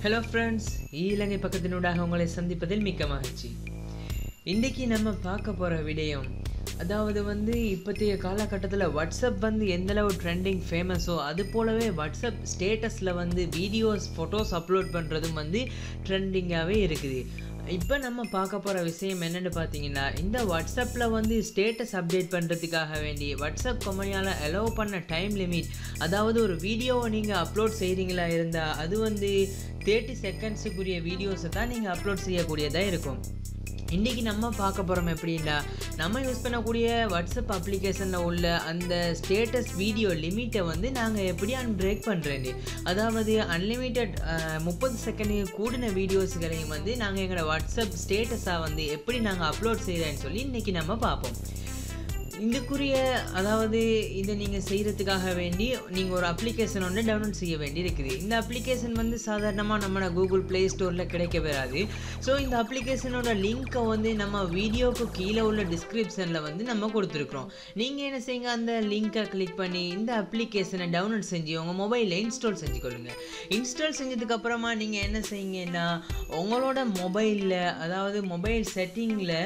Hello friends, eilankai பக்கத்தினூடாக உங்களை சந்திப்பதில் மிக்க மகிழ்ச்சி. இன்றைக்கி நம்ம பார்க்க போகிற விடயம் அதாவது இப்போதைய காலகட்டத்தில் வாட்ஸ்அப் எந்தளவு ட்ரெண்டிங் ஃபேமஸோ அது போலவே வாட்ஸ்அப் ஸ்டேட்டஸில் வீடியோஸ் ஃபோட்டோஸ் அப்லோட் பண்ணுறதும் ட்ரெண்டிங்காகவே இருக்குது. இப்போ நம்ம பார்க்க போகிற விஷயம் என்னென்னு பார்த்தீங்கன்னா, இந்த வாட்ஸ்அப்பில் ஸ்டேட்டஸ் அப்டேட் பண்ணுறதுக்காக வேண்டி வாட்ஸ்அப் கம்பெனியால் அலோவ் பண்ண டைம் லிமிட், அதாவது ஒரு வீடியோவை நீங்கள் அப்லோட் செய்கிறீங்களா இருந்தால் அது 30 செகண்ட்ஸுக்குரிய வீடியோஸை தான் நீங்கள் அப்லோட் செய்யக்கூடியதாக இருக்கும். இன்றைக்கி நம்ம பார்க்க போகிறோம் எப்படின்னா, நம்ம யூஸ் பண்ணக்கூடிய வாட்ஸ்அப் அப்ளிகேஷனில் உள்ள அந்த ஸ்டேட்டஸ் வீடியோ லிமிட்டை நாங்கள் எப்படி பிரேக் பண்ணுறேன்னு, அதாவது அன்லிமிட்டட் 30 செகண்டுக்கு கூடின வீடியோஸ்களையும் நாங்கள் எங்களோட வாட்ஸ்அப் ஸ்டேட்டஸாக எப்படி நாங்கள் அப்லோட் செய்கிறேன்னு சொல்லி இன்றைக்கி நம்ம பார்ப்போம். இதுக்குரிய அதாவது இதை நீங்கள் செய்கிறதுக்காக வேண்டி நீங்கள் ஒரு அப்ளிகேஷன் டவுன்லோட் செய்ய வேண்டி இருக்குது. இந்த அப்ளிகேஷன் சாதாரணமாக நம்ம கூகுள் ப்ளே ஸ்டோரில் கிடைக்க பெறாது. ஸோ இந்த அப்ளிகேஷனோட லிங்க்கை நம்ம வீடியோவுக்கு கீழே உள்ள டிஸ்கிரிப்ஷனில் நம்ம கொடுத்துருக்குறோம். நீங்கள் என்ன செய்யுங்க, அந்த லிங்க்கை கிளிக் பண்ணி இந்த அப்ளிகேஷனை டவுன்லோட் செஞ்சு உங்கள் மொபைலில் இன்ஸ்டால் செஞ்சுக்கொள்ளுங்கள். இன்ஸ்டால் செஞ்சதுக்கப்புறமா நீங்கள் என்ன செய்யுங்கன்னா, உங்களோட மொபைலில் அதாவது மொபைல் செட்டிங்கில்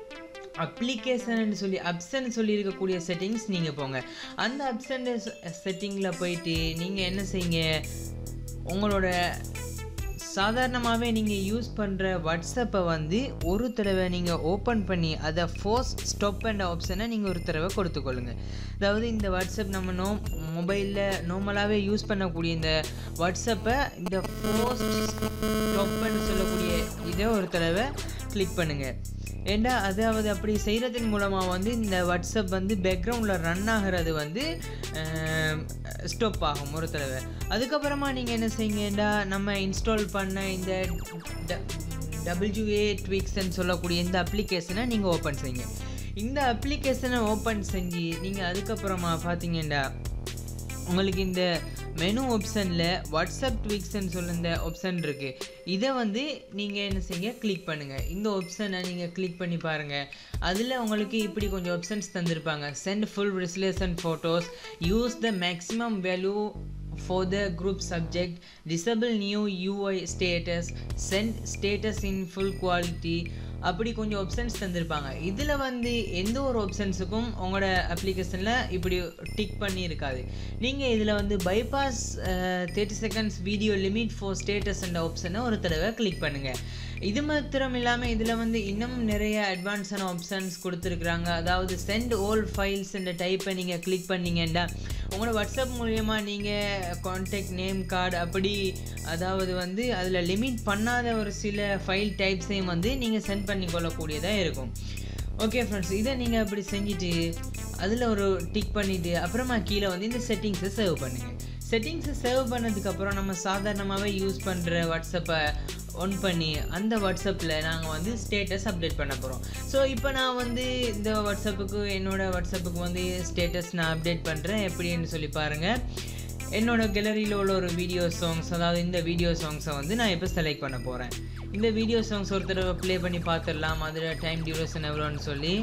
அப்சன் சொல்லி இருக்கக்கூடிய செட்டிங்ஸ் நீங்கள் போங்க. அந்த அப்சன் செட்டிங்கில் போயிட்டு நீங்கள் என்ன செய்யுங்க, உங்களோட சாதாரணமாகவே நீங்கள் யூஸ் பண்ணுற வாட்ஸ்அப்பை ஒரு தடவை நீங்கள் ஓப்பன் பண்ணி அதை ஃபோர்ஸ் ஸ்டாப் என்ற ஆப்ஷனை நீங்கள் ஒரு தடவை கொடுத்துக்கொள்ளுங்க. அதாவது இந்த வாட்ஸ்அப் நம்ம மொபைலில் நார்மலாகவே யூஸ் பண்ணக்கூடிய இந்த வாட்ஸ்அப்பை இந்த ஃபோர்ஸ் ஸ்டாப்னு சொல்லக்கூடிய இதை ஒரு தடவை கிளிக் பண்ணுங்கள். ஏண்டா அதாவது அப்படி செய்கிறதன் மூலமாக இந்த வாட்ஸ்அப் பேக்ரவுண்டில் ரன் ஆகிறது ஸ்டாப் ஆகும் ஒரு தடவை. அதுக்கப்புறமா நீங்கள் என்ன செய்யுங்கடா, நம்ம இன்ஸ்டால் பண்ண இந்த WA ட்வீக்ஸ்ன்னு சொல்லக்கூடிய இந்த அப்ளிகேஷனை நீங்கள் ஓப்பன் செய்யுங்க. இந்த அப்ளிகேஷனை ஓப்பன் செஞ்சு நீங்கள் அதுக்கப்புறமா பார்த்தீங்கன்னா, உங்களுக்கு இந்த மெனு ஆப்ஷனில் வாட்ஸ்அப் ட்வீக்ஸ்ன்னு சொல்லுற ஆப்ஷன் இருக்குது. இதை நீங்கள் என்ன செய்யுங்க, கிளிக் பண்ணுங்கள். இந்த ஆப்ஷனை நீங்கள் கிளிக் பண்ணி பாருங்கள். அதில் உங்களுக்கு இப்படி கொஞ்சம் ஆப்ஷன்ஸ் தந்திருப்பாங்க. Send full resolution photos, use the maximum value for the group subject, disable new UI status, send status in full quality, அப்படி கொஞ்சம் ஆப்ஷன்ஸ் தந்திருப்பாங்க. இதில் எந்த ஒரு ஆப்ஷன்ஸுக்கும் உங்களோட அப்ளிகேஷனில் இப்படி டிக் பண்ணி இருக்காது. நீங்கள் இதில் bypass 30 seconds video limit for status என்ற ஆப்ஷனை ஒரு தடவை கிளிக் பண்ணுங்கள். இது மாத்திரம் இல்லாமல் இதில் இன்னும் நிறைய அட்வான்ஸான ஆப்ஷன்ஸ் கொடுத்துருக்குறாங்க. அதாவது சென்ட் ஆல் ஃபைல்ஸ் என்ற டைப்பை நீங்கள் கிளிக் பண்ணிங்கன்னா உங்களோட வாட்ஸ்அப் மூலமா நீங்கள் கான்டாக்ட் நேம் கார்டு அப்படி அதாவது அதில் லிமிட் பண்ணாத ஒரு சில ஃபைல் டைப்ஸையும் நீங்கள் சென்ட் பண்ணி கொள்ளக்கூடியதாக இருக்கும். ஓகே ஃப்ரெண்ட்ஸ், இதை நீங்கள் அப்படி செஞ்சுட்டு அதில் ஒரு டிக் பண்ணிவிட்டு அப்புறமா கீழே இந்த செட்டிங்ஸை சேவ் பண்ணுங்கள். செட்டிங்ஸை சேவ் பண்ணதுக்கப்புறம் நம்ம சாதாரணமாகவே யூஸ் பண்ணுற வாட்ஸ்அப்பை ஆன் பண்ணி அந்த வாட்ஸ்அப்பில் நாங்கள் ஸ்டேட்டஸ் அப்டேட் பண்ண போகிறோம். ஸோ இப்போ நான் இந்த வாட்ஸ்அப்புக்கு என்னோடய வாட்ஸ்அப்புக்கு ஸ்டேட்டஸ் நான் அப்டேட் பண்ணுறேன். எப்படின்னு சொல்லி பாருங்கள். என்னோடய கேலரியில் உள்ள ஒரு வீடியோ சாங்ஸ், அதாவது இந்த வீடியோ சாங்ஸை நான் இப்போ செலக்ட் பண்ண போகிறேன். இந்த வீடியோ சாங்ஸ் ஒரு தடவை ப்ளே பண்ணி பார்த்துடலாம், அதில் டைம் டியூரேஷன் எவ்வளோன்னு சொல்லி.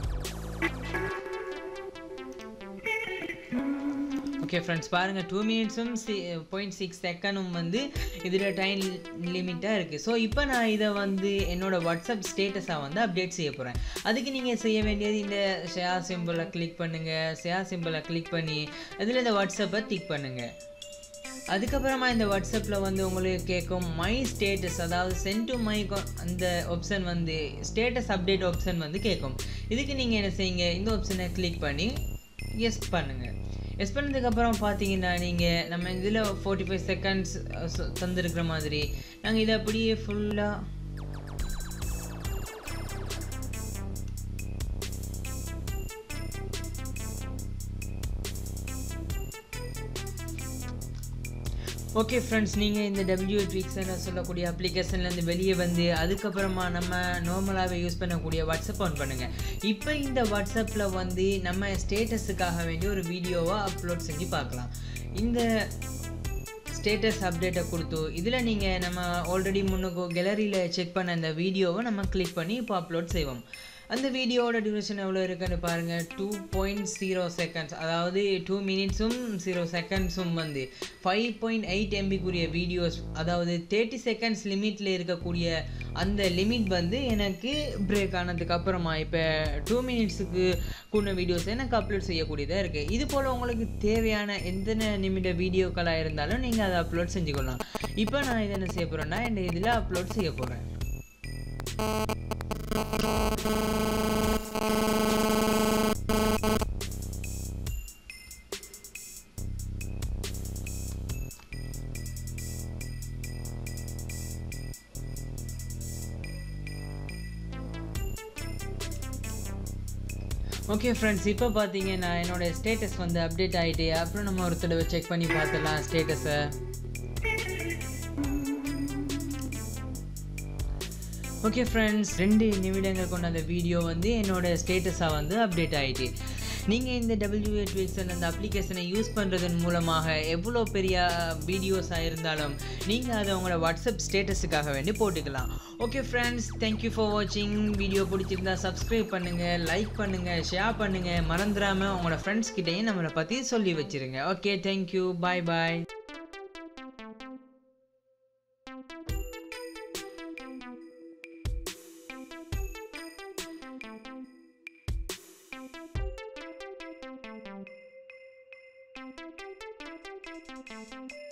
ஓகே ஃப்ரெண்ட்ஸ், பாருங்கள் 2 மினிட்ஸும் 0.6 செகண்டும் இதில் டைம் லிமிட்டாக இருக்குது. ஸோ இப்போ நான் இதை என்னோடய வாட்ஸ்அப் ஸ்டேட்டஸாக அப்டேட் செய்ய போகிறேன். அதுக்கு நீங்கள் செய்ய வேண்டியது இந்த ஷேர் சிம்பிளை கிளிக் பண்ணுங்கள். ஷேர் சிம்பிளை கிளிக் பண்ணி அதில் இந்த வாட்ஸ்அப்பை டிக் பண்ணுங்கள். அதுக்கப்புறமா இந்த வாட்ஸ்அப்பில் உங்களுக்கு கேட்கும் மை ஸ்டேட்டஸ், அதாவது சென்ட் டு மை அந்த ஆப்ஷன் ஸ்டேட்டஸ் அப்டேட் ஆப்ஷன் கேட்கும். இதுக்கு நீங்கள் என்ன செய்யுங்க, இந்த ஆப்ஷனை கிளிக் பண்ணி எஸ் பண்ணுங்கள். எஸ் பண்ணதுக்கப்புறம் பார்த்தீங்கன்னா நீங்கள் நம்ம இதில் 45 செகண்ட்ஸ் தந்துருக்கிற மாதிரி நாங்கள் இதை அப்படியே ஃபுல்லாக ஓகே ஃப்ரெண்ட்ஸ், நீங்கள் இந்த WA ட்வீக்ஸ்ன்னு சொல்லக்கூடிய அப்ளிகேஷன்லேருந்து வெளியே அதுக்கப்புறமா நம்ம நார்மலாகவே யூஸ் பண்ணக்கூடிய வாட்ஸ்அப் ஆன் பண்ணுங்கள். இப்போ இந்த வாட்ஸ்அப்பில் நம்ம ஸ்டேட்டஸுக்காக வேண்டிய ஒரு வீடியோவை அப்லோட் செஞ்சு பார்க்கலாம். இந்த ஸ்டேட்டஸ் அப்டேட்டை கொடுத்து இதில் நீங்கள் நம்ம ஆல்ரெடி முன்னுக்கு கேலரியில் செக் பண்ண இந்த வீடியோவை நம்ம கிளிக் பண்ணி இப்போ அப்லோட் செய்வோம். அந்த வீடியோவோட டியூரேஷன் எவ்வளோ இருக்குன்னு பாருங்கள், 2.0 செகண்ட்ஸ், அதாவது 2 மினிட்ஸும் 0 செகண்ட்ஸும் வந்து 5.8 MBக்குரிய வீடியோஸ், அதாவது 30 செகண்ட்ஸ் லிமிட்டில் இருக்கக்கூடிய அந்த லிமிட் வந்து எனக்கு பிரேக் ஆனதுக்கு அப்புறமா இப்போ 2 மினிட்ஸுக்கு கூடின வீடியோஸ் எனக்கு அப்லோட் செய்யக்கூடியதாக இருக்குது. இது போல் உங்களுக்கு தேவையான எந்த நிமிட வீடியோக்களாக இருந்தாலும் நீங்கள் அதை அப்லோட் செஞ்சுக்கொள்ளலாம். இப்போ நான் இதை என்ன செய்ய போகிறேன்னா இந்த இதில் அப்லோட் செய்ய போகிறேன். ஓகே ஃப்ரெண்ட்ஸ், இப்போ பார்த்தீங்கன்னா என்னோட ஸ்டேட்டஸ் வந்து அப்டேட் ஆகிட்டு, அப்புறம் நம்ம ஒரு தடவை செக் பண்ணி பார்த்துடலாம் ஸ்டேட்டஸை. ஓகே ஃப்ரெண்ட்ஸ், 2 நிமிடங்கள் கொண்ட அந்த வீடியோ வந்து என்னோடய ஸ்டேட்டஸாக வந்து அப்டேட் ஆகிட்டு. நீங்கள் இந்த W8Vixen அந்த அப்ளிகேஷனை யூஸ் பண்ணுறதன் மூலமாக எவ்வளோ பெரிய வீடியோஸாக இருந்தாலும் நீங்கள் அதை உங்களோட வாட்ஸ்அப் ஸ்டேட்டஸுக்காக வேண்டி போட்டுக்கலாம். ஓகே ஃப்ரெண்ட்ஸ், தேங்க்யூ ஃபார் வாட்சிங். வீடியோ பிடிச்சிருந்தா சப்ஸ்கிரைப் பண்ணுங்கள், லைக் பண்ணுங்கள், ஷேர் பண்ணுங்கள். மறந்துடாமல் உங்களோட ஃப்ரெண்ட்ஸ் கிட்டையும் நம்மளை பற்றி சொல்லி வச்சுருங்க. Okay, thank you, bye bye. Thank you.